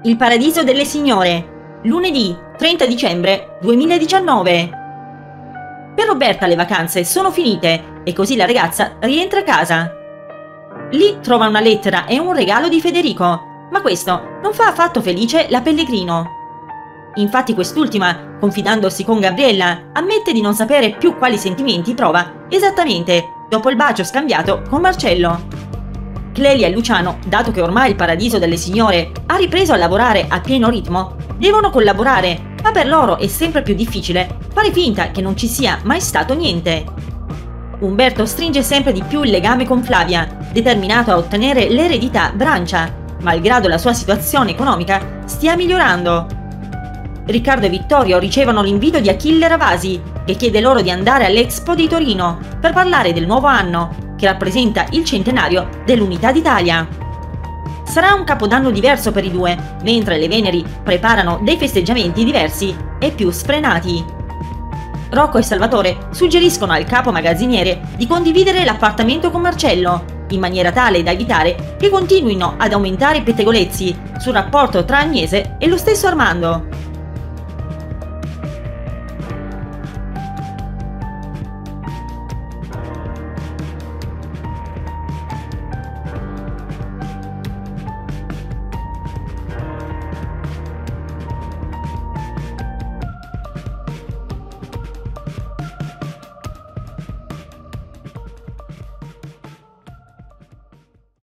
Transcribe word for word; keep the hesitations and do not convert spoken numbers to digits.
Il Paradiso delle Signore, lunedì trenta dicembre duemiladiciannove. Per Roberta le vacanze sono finite e così la ragazza rientra a casa. Lì trova una lettera e un regalo di Federico, ma questo non fa affatto felice la Pellegrino. Infatti quest'ultima, confidandosi con Gabriella, ammette di non sapere più quali sentimenti prova esattamente dopo il bacio scambiato con Marcello. Clelia e Luciano, dato che ormai il Paradiso delle Signore ha ripreso a lavorare a pieno ritmo, devono collaborare, ma per loro è sempre più difficile fare finta che non ci sia mai stato niente. Umberto stringe sempre di più il legame con Flavia, determinato a ottenere l'eredità Brancia, malgrado la sua situazione economica stia migliorando. Riccardo e Vittorio ricevono l'invito di Achille Ravasi, che chiede loro di andare all'Expo di Torino per parlare del nuovo anno, che rappresenta il centenario dell'Unità d'Italia. Sarà un capodanno diverso per i due, mentre le Veneri preparano dei festeggiamenti diversi e più sfrenati. Rocco e Salvatore suggeriscono al capo magazziniere di condividere l'appartamento con Marcello, in maniera tale da evitare che continuino ad aumentare i pettegolezzi sul rapporto tra Agnese e lo stesso Armando.